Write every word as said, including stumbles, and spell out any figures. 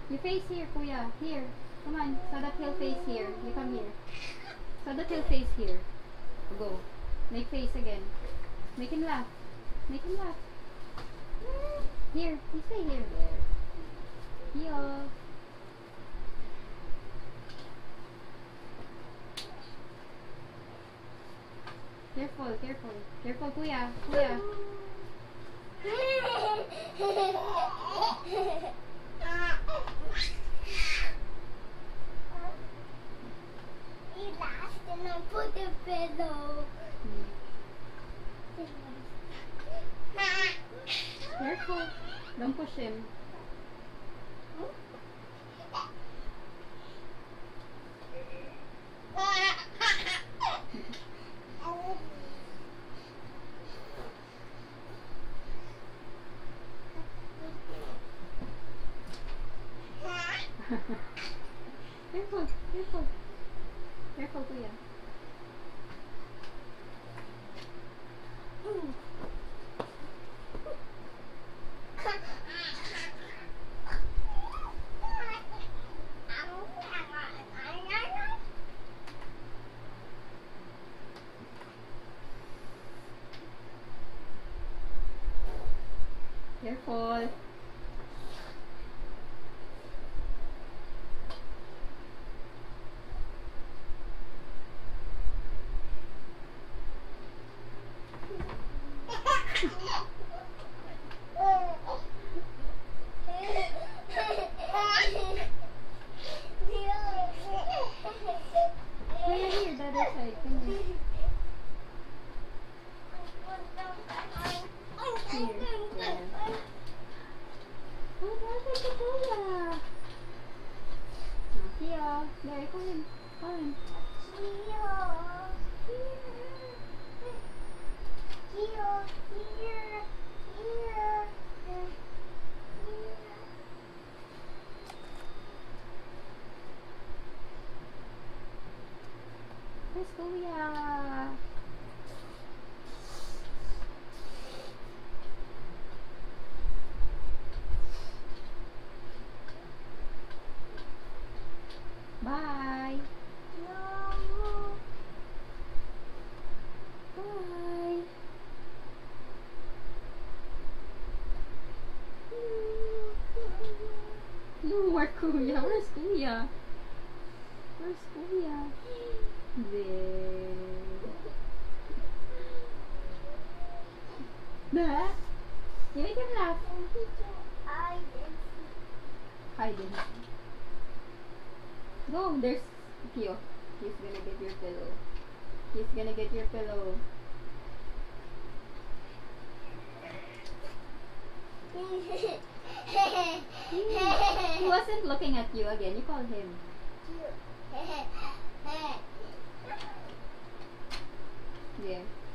You face here, Kuya. Here. Come on. So that he'll face here. You come here. So that he'll face here. Go. Make face again. Make him laugh. Make him laugh. Here. You stay here. There. Here. Careful, careful. Careful, Kuya. Kuya. He laughed and I put the pillow. Careful. Don't push him. Careful, careful. Careful, Kuya. Careful. Kuya, here, the other side. Come here. Here. Yeah. Oh, that's a Kuya. Here. There, come in. Come in. Where's Kuya? Bye. No. Bye. No more Kuya. Where's Kuya? Where's Kuya? There. Bah? You make him laugh. I Hide him. Go. There's Akio. He's gonna get your pillow. He's gonna get your pillow. He wasn't looking at you again. You call him. Yeah.